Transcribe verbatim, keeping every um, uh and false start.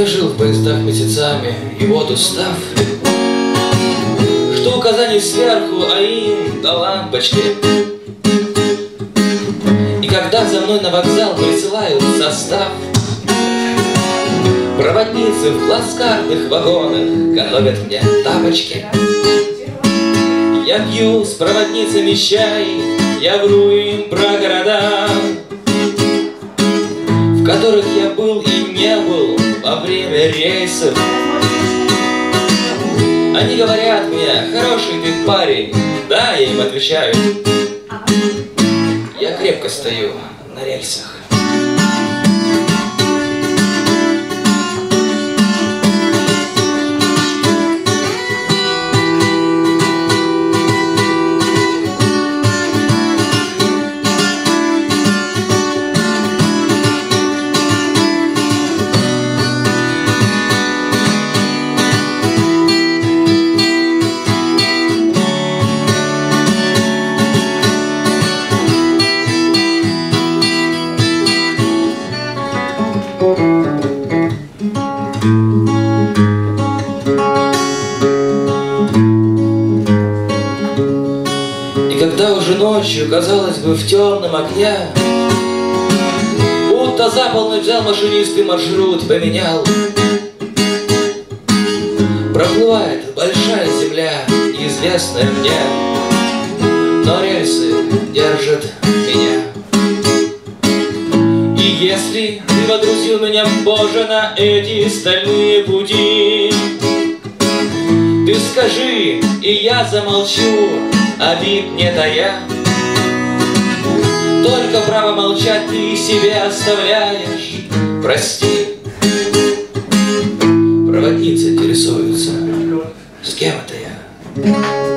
Я жил в поездах месяцами, и вот устав, что указаний сверху, а им до лампочки. И когда за мной на вокзал присылают состав, проводницы в плацкартных вагонах готовят мне тапочки. Я пью с проводницами чай, я вру им про города, в которых я был и не был во время рейсов. Они говорят мне: хороший ты парень. Да, я им отвечаю: я крепко стою на рельсах. И когда уже ночью, казалось бы, в темном окне, будто за полночь взял машинист и маршрут поменял, проплывает большая земля, неизвестная мне, но рельсы держат меня. И если ты водрузил меня, Боже, на эти стальные пути, ты скажи, и я замолчу, обид не тая. Только право молчать ты себе оставляешь. Прости. Проводницы интересуются, с кем это я.